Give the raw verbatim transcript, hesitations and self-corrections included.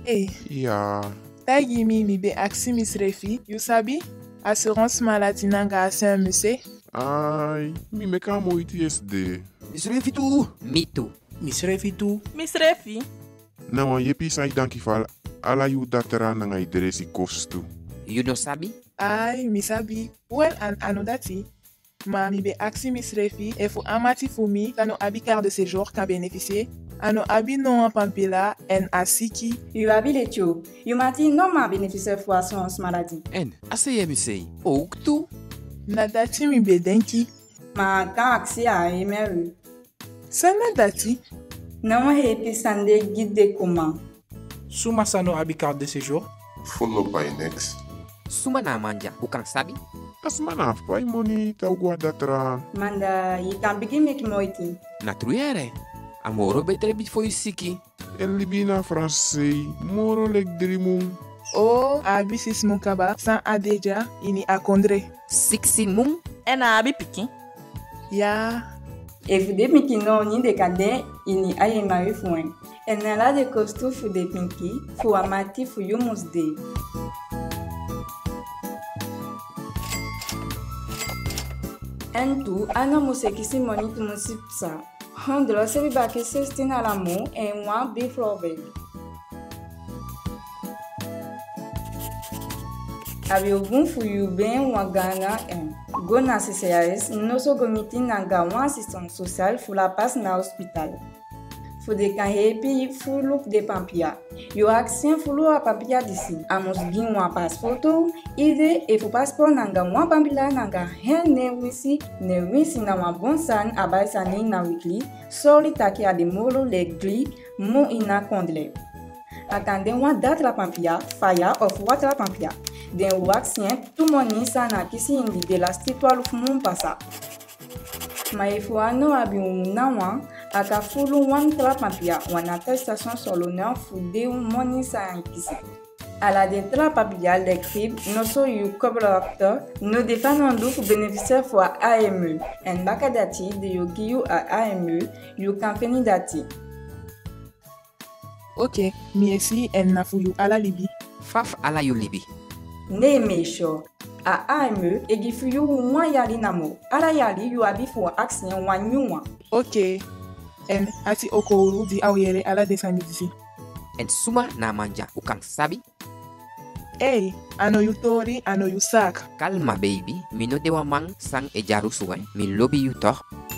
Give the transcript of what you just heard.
Hey, Ya, tagi mi mi be aksi Miss Refi, you sabi? Assurance maladie nanga asen muse? ai, mi me ka mo iti esde. Miss Refi tu. Me too. Miss Refi tu. Miss Refi. Na wan yepi sa danki fal ala yu datera nanga ideresi kostu. You no sabi? Ay, mi sabi. Well, an anodati. Ma mi be aksi Miss Refi, e fu amati fu mi, tano abi carte de séjour ka bénéficier, ano abi non pampila en asiki. You habile tio. You mati non ma bénéficiaire pour assurance maladie. En, aseye mi sei. Ook tu? Na dati mi be denki. Ma kan aksi a emeru. Sana dati? Não repi sande guide de comment. Suma sano abi carte de séjour. Follow by next. Suma na manja, ukang sabi? Asmana pai moni tau gua datera. Manda yi kan bigi mek moiti. Na truiere. Amoro betere bit foi siki. El libina francês, moro lek drimum. Oh, abi sis mukaba, san adeja, ini akondre. Siksi mum? Ena abi pikin. Ya, E fude miki no ni de kade ini aye mari fuen. En la de costu fude pinki, fu amati fu yumus de. En tu, ano musekisi moni tu musipsa. Hondro sebi baki sestina lamu en wa bi flove. Abi ogun fu yu ben wa gana en. Go na C C A S, noso gomiti nanga wa assistance sociale fu la passe na hospital. Fu de kan hepi fu look de pampia. Yo aksien fu lo a pampia disi. Amos gin wa passporto, ide e fu passport nanga wa pampila nanga hen ne wisi, ne wisi na wa bon san abay sani na wikli, soli taki a de molo le gli, mo ina kondle. Atande wa dat la pampia, faya of wat la pampia. Den waxien, tout moni sana kisi indi de la stitwa lufumum pasa. Ma ifu ano abi unawa, aka fulu wan tra pampia, wan attestation sur l'honneur fu de un moni sa kisi. A la de tra pampia l'écrive, noso yu collaborateur, no defanandu fu bénéficiaire fu A M E. En baka dati de yu giyu a A M E, yu kampeni dati. ok, mi esi en na fuyu ala libi. Faf ala yu libi. Ne mesho. A A M E, egi fu yu wan yali namo. Ala yali yu abi fu aksien wan yuwa. Ok, en ati okouru di awyere ala desandi disi. En suma na manja, ukang sabi? Hey, ano yu tori, ano yu sak. Calma baby, mi no dewa mang sang e jaru suwe. Mi lobi yu toh.